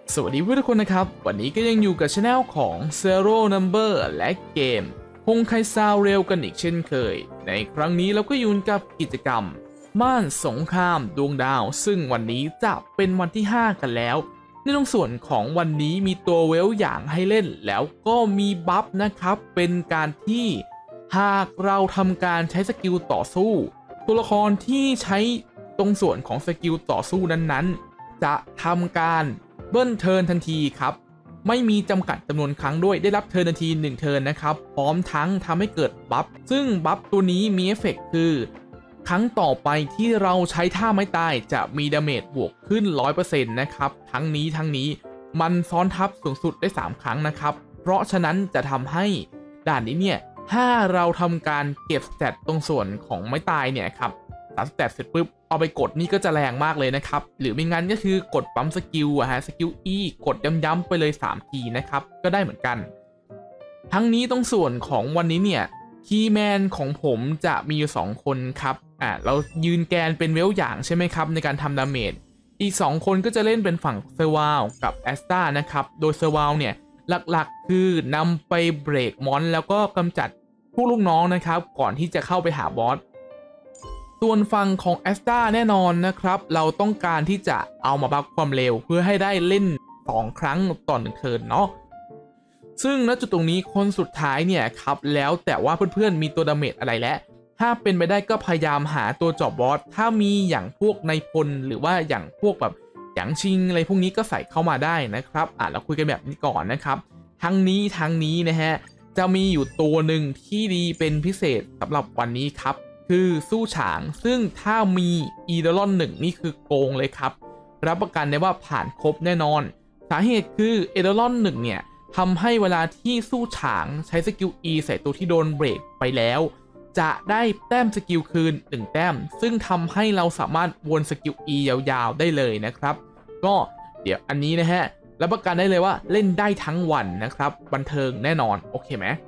สวัสดีทุกคนนะครับวันนี้ก็ยังอยู่กับช anel ของ Zero Number และเกมฮงไคซาวเรลกันอีกเช่นเคยในครั้งนี้เราก็อยู่กับกิจกรรมม่านสงครามดวงดาวซึ่งวันนี้จะเป็นวันที่ 5 กันแล้วในตรงส่วนของวันนี้มีตัวเวลอย่างให้เล่นแล้วก็มีบัฟนะครับเป็นการที่หากเราทำการใช้สกิลต่อสู้ตัวละครที่ใช้ตรงส่วนของสกิลต่อสู้นั้นๆจะทำการเบิ้ลเทิร์นทันทีครับไม่มีจำกัดจำนวนครั้งด้วยได้รับเทิร์นทันที1เทิร์นนะครับพร้อมทั้งทำให้เกิดบัฟซึ่งบัฟตัวนี้มีเอฟเฟกต์คือครั้งต่อไปที่เราใช้ท่าไม้ตายจะมีดาเมจบวกขึ้น 100% นะครับทั้งนี้มันซ้อนทับสูงสุดได้3ครั้งนะครับเพราะฉะนั้นจะทำให้ด่านนี้เนี่ยถ้าเราทำการเก็บสเตตตรงส่วนของไม้ตายเนี่ยครับตัดสเตตเสร็จปุ๊บเอาไปกดนี่ก็จะแรงมากเลยนะครับหรือไม่งั้นก็คือกดปั๊มสกิลสกิล E กดย้ำๆไปเลย3ทีนะครับก็ได้เหมือนกันทั้งนี้ตรงส่วนของวันนี้เนี่ยคีย์แมนของผมจะมีอยู่2คนครับเรายืนแกนเป็นเวลอย่างใช่ไหมครับในการทำดาเมจอีก2คนก็จะเล่นเป็นฝั่งเซอร์วาลกับแอสตานะครับโดยเซอร์วาลเนี่ยหลักๆคือนำไปเบรกมอนแล้วก็กำจัดพวกลูกน้องนะครับก่อนที่จะเข้าไปหาบอสส่วนฝั่งของแอสตาแน่นอนนะครับเราต้องการที่จะเอามาบัฟความเร็วเพื่อให้ได้เล่น2ครั้งต่อ1เทิร์นเนาะซึ่งณจุดตรงนี้คนสุดท้ายเนี่ยครับแล้วแต่ว่าเพื่อนๆมีตัวดาเมจอะไรแล้วถ้าเป็นไปได้ก็พยายามหาตัวจอบบอสถ้ามีอย่างพวกในพลหรือว่าอย่างพวกแบบอย่างชิงอะไรพวกนี้ก็ใส่เข้ามาได้นะครับเราคุยกันแบบนี้ก่อนนะครับทั้งนี้นะฮะจะมีอยู่ตัวหนึ่งที่ดีเป็นพิเศษสำหรับวันนี้ครับคือสู้ฉางซึ่งถ้ามีอีเดลอน1นี่คือโกงเลยครับรับประกันได้ว่าผ่านครบแน่นอนสาเหตุคือเอเดลอน1เนี่ยทำให้เวลาที่สู้ฉางใช้สกิล E ใส่ตัวที่โดนเบรกไปแล้วจะได้แต้มสกิลคืน1แต้มซึ่งทำให้เราสามารถวนสกิล E ยาวๆได้เลยนะครับก็เดี๋ยวอันนี้นะฮะรับประกันได้เลยว่าเล่นได้ทั้งวันนะครับบันเทิงแน่นอนโอเคไหม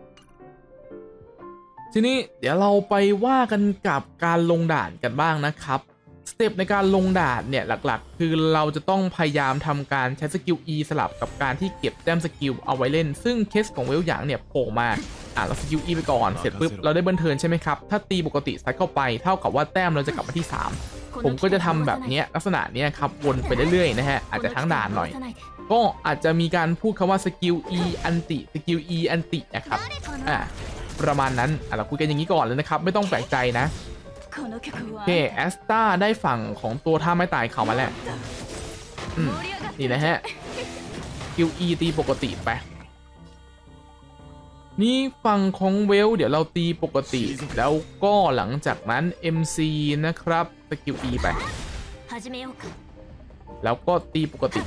ทีนี้เดี๋ยวเราไปว่ากันกับการลงด่านกันบ้างนะครับสเต็ปในการลงด่านเนี่ยหลักๆคือเราจะต้องพยายามทำการใช้สกิล E สลับกับการที่เก็บแต้มสกิลเอาไว้เล่นซึ่งเคสของเวลหยางเนี่ยโผล่มาเราสกิล E ไปก่อนเสร็จปุ๊บเราได้เบิร์นเทิร์นใช่ไหมครับถ้าตีปกติซัดเข้าไปเท่ากับว่าแต้มเราจะกลับมาที่3ผมก็จะทำแบบนี้ลักษณะนี้ครับวนไปเรื่อยๆนะฮะอาจจะทั้งด่านหน่อยก็อาจจะมีการพูดคำว่าสกิล E อันติสกิล E อันตินะครับประมาณนั้นเราคุยกันอย่างนี้ก่อนเลยนะครับไม่ต้องแปลกใจนะโอเคแอสตาได้ฝั่งของตัวท่าไม้ตายเขามาแล้วนี่นะฮะคิว E ตีปกติไปนี่ฝั่งของเวลเดี๋ยวเราตีปกติแล้วก็หลังจากนั้น MC นะครับสกิล E ไปแล้วก็ตีปกติ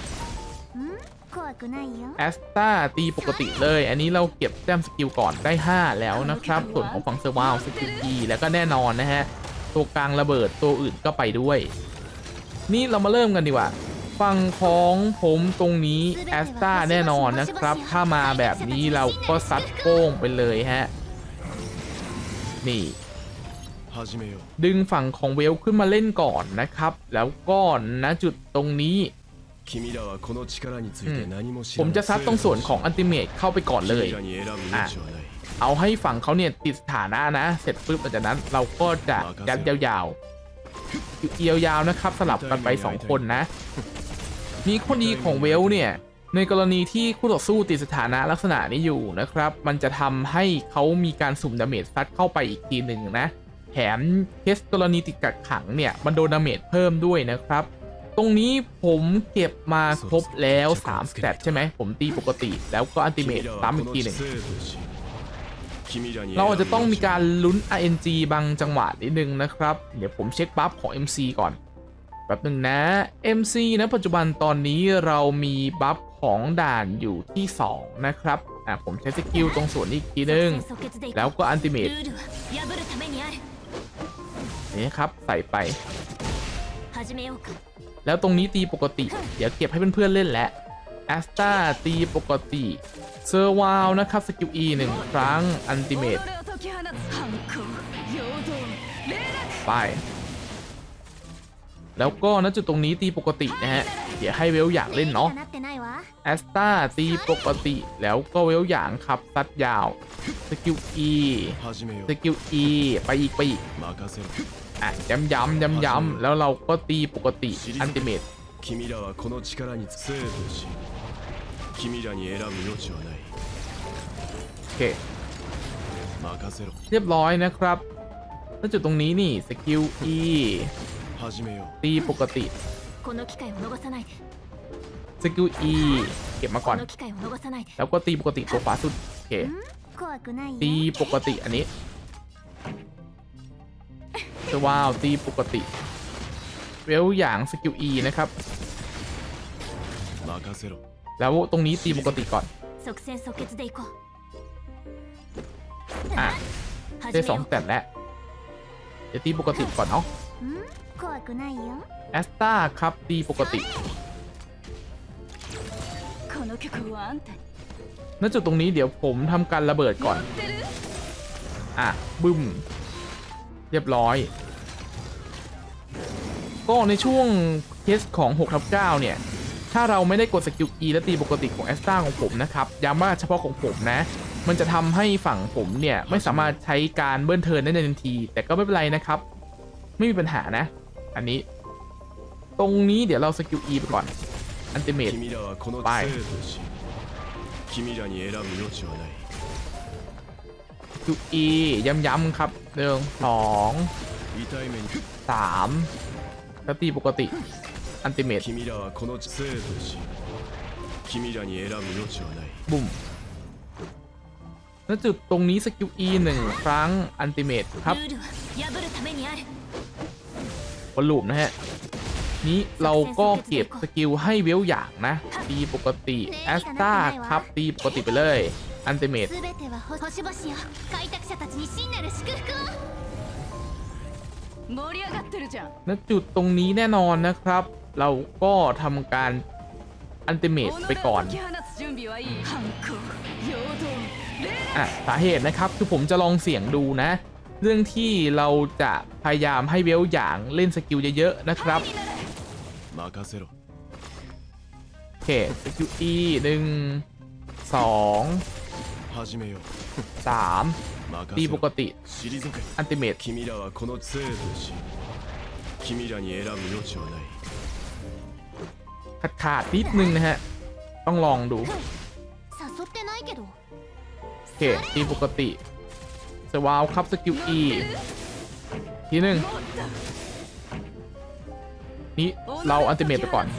แอสตาตีปกติเลยอันนี้เราเก็บแต้มสกิลก่อนได้5แล้วนะครับส่วนของฝั่งเซอร์วาลสกิล E แล้วก็แน่นอนนะฮะตัวกลางระเบิดตัวอื่นก็ไปด้วยนี่เรามาเริ่มกันดีกว่าฝั่งของผมตรงนี้แอสตาแน่นอนนะครับถ้ามาแบบนี้เราก็ซัดโป้งไปเลยฮะนี่ดึงฝั่งของเวลขึ้นมาเล่นก่อนนะครับแล้วก็ณจุดตรงนี้ผมจะซัดตรงส่วนของอัลติเมทเข้าไปก่อนเลยเอาให้ฝั่งเขาเนี่ยติดสถานะนะเสร็จปุ๊บหลังจากนั้นเราก็จะยัดยาวๆนะครับสลับกันไป2คนนะมีข้อดีของเวลเนี่ยในกรณีที่คู่ต่อสู้ติดสถานะลักษณะนี้อยู่นะครับมันจะทำให้เขามีการสุ่มดาเมจซัดเข้าไปอีกทีหนึ่งนะแถมเคสกรณีติดกักขังเนี่ยมันโดนดาเมจเพิ่มด้วยนะครับตรงนี้ผมเก็บมาครบแล้ว3สเตตใช่ไหมผมตีปกติแล้วก็อัลติเมทซ้ำอีกทีหนึ่งเราอาจจะต้องมีการลุ้น RNG บางจังหวะนิดนึงนะครับเดี๋ยวผมเช็คบัฟของ MC ก่อนแป๊บหนึ่งนะ MC นะปัจจุบันตอนนี้เรามีบัฟของด่านอยู่ที่2นะครับผมใช้สกิลตรงส่วนนี้อีกทีนึงแล้วก็อัลติเมทนี่ครับใส่ไปแล้วตรงนี้ตีปกติเดี๋ยวเก็บให้เพื่อนๆเล่นและแอสตาตีปกติเซอร์วาลนะครับสกิล E 1ครั้งอัลติเมทไปแล้วก็ณจุดตรงนี้ตีปกตินะฮะเดี๋ยวให้เวลอยากเล่นเนาะแอสตาตีปกติแล้วก็เวลหยางครับซัดยาวสกิล E สกิล E ไปอีกอ่ะย้ำแล้วเราก็ตีปกติอันติเมตโอเคเรียบร้อยนะครับแล้วจุดตรงนี้นี่สกิล E ตีปกติสกิล E เก็บมาก่อนแล้วก็ตีปกติตัวขวาสุดโอเคตีปกติอันนี้ว้าวตีปกติเวลอย่างสกิล E นะครับแล้วตรงนี้ตีปกติก่อนอ่ะได้2 แต่แล้วเดี๋ยวตีปกติก่อนเนาะแอสตาครับตีปกติณจุดตรงนี้เดี๋ยวผมทำการระเบิดก่อนอ่ะบึ้มเรียบร้อยก็ในช่วงเทสของ 6/9 เนี่ยถ้าเราไม่ได้กดสกิล E และตีปกติของแอสตาของผมนะครับย้ำว่าเฉพาะของผมนะมันจะทำให้ฝั่งผมเนี่ยไม่สามารถใช้การเบิ้ลเทิร์นได้ในทันทีแต่ก็ไม่เป็นไรนะครับไม่มีปัญหานะอันนี้ตรงนี้เดี๋ยวเราสกิล E ไปก่อนอันติเมตไปสกิล E ย้ำครับ1 2 3แล้วตีปกติอันติเมตบุ้มแล้วจุดตรงนี้สกิล E 1 ครั้งอันติเมตครับบอลลูมนะฮะนี้เราก็เก็บสกิลให้เวลอย่างนะตีปกติแอสตาครับตีปกติไปเลยอันติเมตณจุดตรงนี้แน่นอนนะครับเราก็ทำการอันติเมตไปก่อนสาเหตุนะครับคือผมจะลองเสี่ยงดูนะเรื่องที่เราจะพยายามให้เวลอย่างเล่นสกิลเยอะๆนะครับโอเคสกิล E 1 2 3ตีปกติอันติเมตขาดนิดนึงนะฮะต้องลองดูโอเคตีปกติสวาวครับสกิล E ทีหนึ่งนี้เราอัลติเมทไปก่อน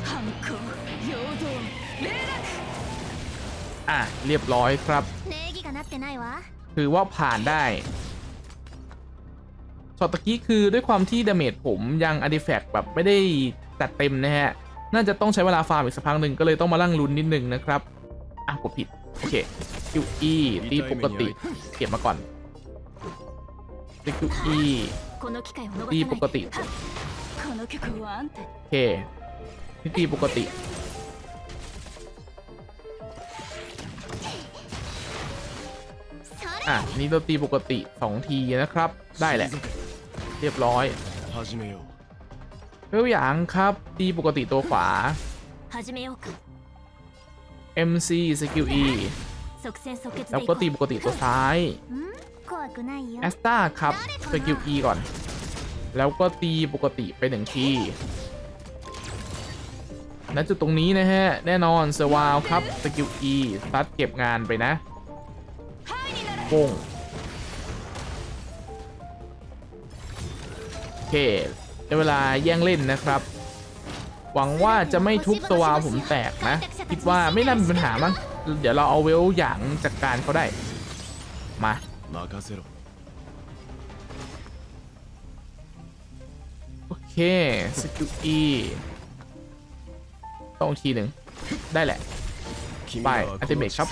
เรียบร้อยครับคือว่าผ่านได้ช็อตตะกี้คือด้วยความที่ดาเมจผมยังอาร์ติแฟกต์แบบไม่ได้จัดเต็มนะฮะน่าจะต้องใช้เวลาฟาร์มอีกสักพักหนึ่งก็เลยต้องมาลั่งลุ้นนิดนึงนะครับกดผิดโอเคคิว E ตีปกติเก็บมาก่อนคิว E ตีปกติโอเคนี่ตีปกตินี่เราตีปกติ2 ทีนะครับได้แหละเรียบร้อยเวลหยางครับตีปกติตัวขวา MC สกิล E แล้วก็ตีปกติตัวซ้ายแอสตาครับสกิล E ก่อนแล้วก็ตีปกติไป1 ทีณจุดตรงนี้นะฮะแน่นอนเซวาวครับสกิล E ซัดเก็บงานไปนะโป้งโอเคได้เวลาแย่งเล่นนะครับหวังว่าจะไม่ทุบสวาวผมแตกนะคิดว่าไม่น่ามีปัญหามั้งเดี๋ยวเราเอาเวลหยางจัดการเขาได้มาโอเคสกิล E ต้องทีหนึ่งได้แหละไปอัลติเมทครับ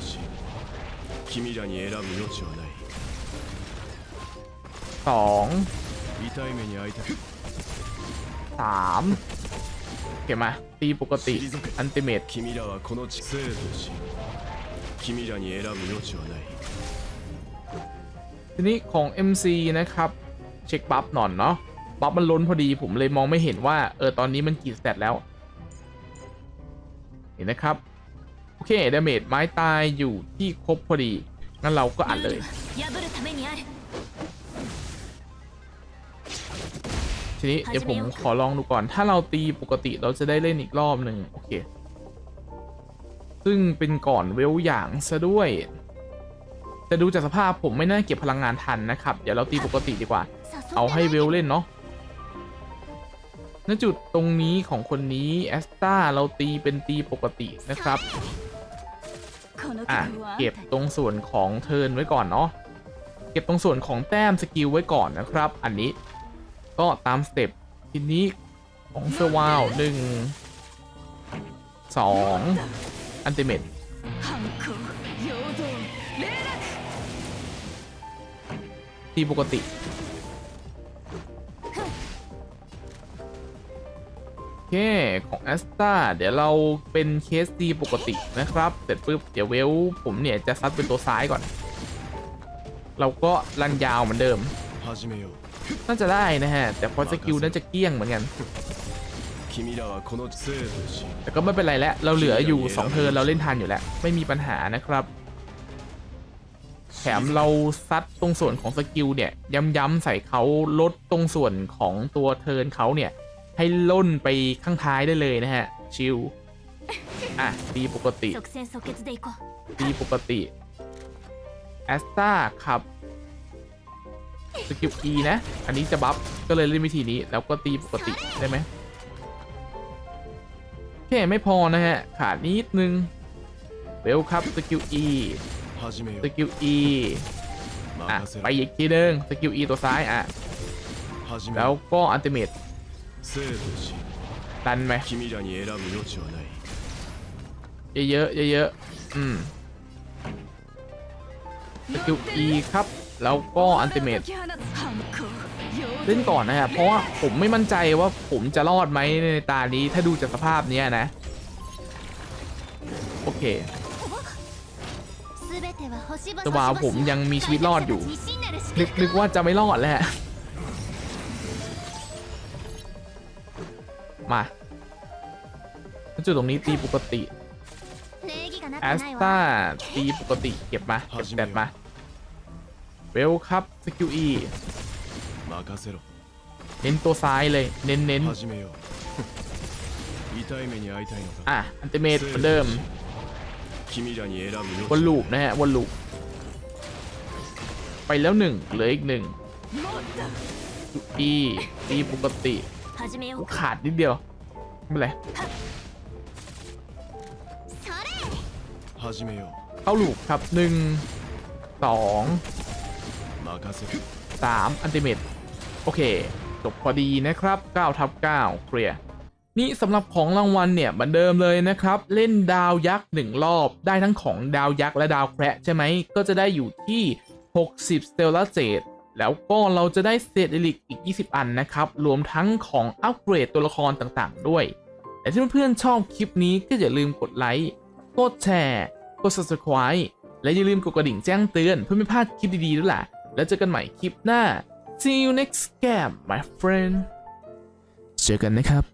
23เก็บมาตีปกติอัลติเมททีนี้ของ MC นะครับเช็คบัฟหน่อยเนาะบัฟมันล้นพอดีผมเลยมองไม่เห็นว่าตอนนี้มันกี่สเตตแล้วเห็นนะครับโอเคดาเมจไม้ตายอยู่ที่ครบพอดีงั้นเราก็อัดเลยทีนี้เดี๋ยวผมขอลองดูก่อนถ้าเราตีปกติเราจะได้เล่นอีกรอบหนึ่งโอเคซึ่งเป็นก่อนเวลอย่างซะด้วยแต่ดูจากสภาพผมไม่น่าเก็บพลังงานทันนะครับเดี๋ยวเราตีปกติดีกว่าเอาให้เวลเล่นเนาะณจุดตรงนี้ของคนนี้แอสตาเราตีเป็นตีปกตินะครับเก็บตรงส่วนของเทิร์นไว้ก่อนเนาะเก็บตรงส่วนของแต้มสกิลไว้ก่อนนะครับอันนี้ก็ตามสเต็ปทีนี้ของเซอร์วาว1 2อันติเมตตีปกติโอเคของแอสตาเดี๋ยวเราเป็นเคสตีปกตินะครับเสร็จปุ๊บเดี๋ยวเวลผมเนี่ยจะซัดเป็นตัวซ้ายก่อนเราก็รันยาวเหมือนเดิมน่าจะได้นะฮะแต่พอสกิลน่าจะเกลี้ยงเหมือนกันแต่ก็ไม่เป็นไรแล้วเราเหลืออยู่2เทิร์นเราเล่นทันอยู่แล้วไม่มีปัญหานะครับแถมเราซัดตรงส่วนของสกิลเนี่ยย้ำๆใส่เขาลดตรงส่วนของตัวเทิร์นเขาเนี่ยให้ล่นไปข้างท้ายได้เลยนะฮะชิลตีปกติตีปกติแอสตาครับสกิล E นะอันนี้จะบัฟก็เลยเล่นวิธีนี้แล้วก็ตีปกติได้ไหมแค่ไม่พอนะฮะขาดนิดนึงเวลครับสกิล E สกิล E ไปอีกทีนึงสกิล E ตัวซ้ายแล้วก็อัลติเมทดันไหมเยอะสกิล E ครับแล้วก็อัลติเมทเล่นก่อนนะครับเพราะว่าผมไม่มั่นใจว่าผมจะรอดไหมในตานี้ถ้าดูจากสภาพนี้นะโอเคตัวบ่าวผมยังมีชีวิตรอดอยู่นึกว่าจะไม่รอดแล้วมาจุดตรงนี้ตีปกติแอสตาตีปกติเก็บมาเก็บแดดมาเวลครับสกิล E เน้นตัวซ้ายเลยเน้นอันติเมทเหมือนเดิมวนลูปนะฮะวนลูปไปแล้ว1เหลืออีก1 E ตีปกติขาดนิดเดียวไม่เป็นไรเข้าลูปครับ1 2 3อันติเมทโอเคจบพอดีนะครับ9/9เคลียร์นี่สำหรับของรางวัลเนี่ยเหมือนเดิมเลยนะครับเล่นดาวยักษ์1รอบได้ทั้งของดาวยักษ์และดาวแคระใช่ไหมก็จะได้อยู่ที่60 Stellar Jade แล้วก็เราจะได้เศษเอลิกอีก20อันนะครับรวมทั้งของอัปเกรดตัวละครต่างๆด้วยแต่ถ้าเพื่อนๆชอบคลิปนี้ก็อย่าลืมกดไลค์กดแชร์กด Subscribe และอย่าลืมกดกระดิ่งแจ้งเตือนเพื่อไม่พลาดคลิปดีๆด้วยล่ะแล้วเจอกันใหม่คลิปหน้า See you next game my friend เจอกันนะครับ